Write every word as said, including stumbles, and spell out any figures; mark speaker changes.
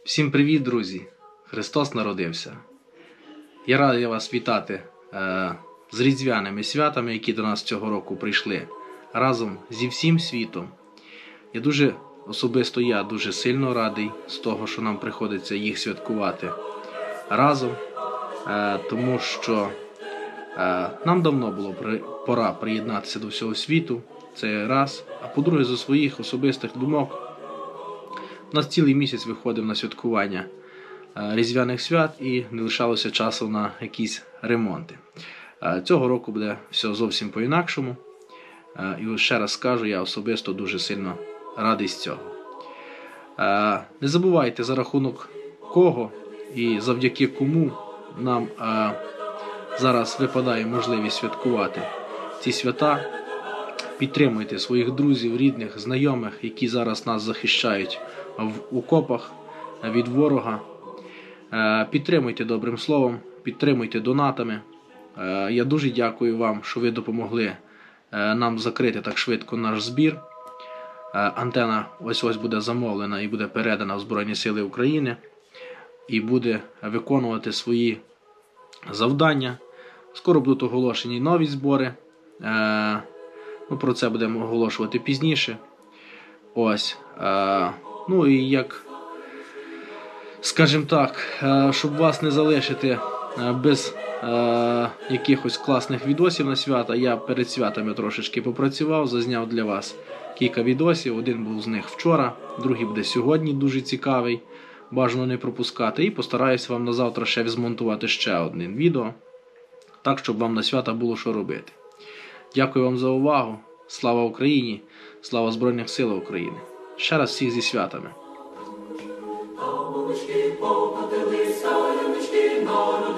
Speaker 1: Всім привіт, друзі! Христос народився! Я радий вас вітати е, з різдвяними святами, які до нас цього року прийшли разом зі всім світом. Я дуже, особисто я дуже сильно радий з того, що нам приходиться їх святкувати разом, е, тому що е, нам давно було при, пора приєднатися до всього світу, це раз. А по-друге, зі своїх особистих думок, у нас цілий місяць виходив на святкування різдвяних свят і не лишалося часу на якісь ремонти. Цього року буде все зовсім по-інакшому. І ще раз скажу, я особисто дуже сильно радий з цього. Не забувайте, за рахунок кого і завдяки кому нам зараз випадає можливість святкувати ці свята. Підтримуйте своїх друзів, рідних, знайомих, які зараз нас захищають в окопах від ворога. Підтримуйте добрим словом, підтримуйте донатами. Я дуже дякую вам, що ви допомогли нам закрити так швидко наш збір. Антена ось-ось буде замовлена і буде передана в Збройні Сили України. І буде виконувати свої завдання. Скоро будуть оголошені нові збори. Ну, про це будемо оголошувати пізніше. Ось. Е, ну і як, скажімо так, е, щоб вас не залишити е, без е, якихось класних відосів на свята, я перед святами трошечки попрацював, зазняв для вас кілька відосів. Один був з них вчора, другий буде сьогодні, дуже цікавий, бажано не пропускати. І постараюсь вам на завтра ще змонтувати ще одне відео, так, щоб вам на свята було що робити. Дякую вам за увагу. Слава Україні! Слава Збройних Сил України! Ще раз всіх зі святами!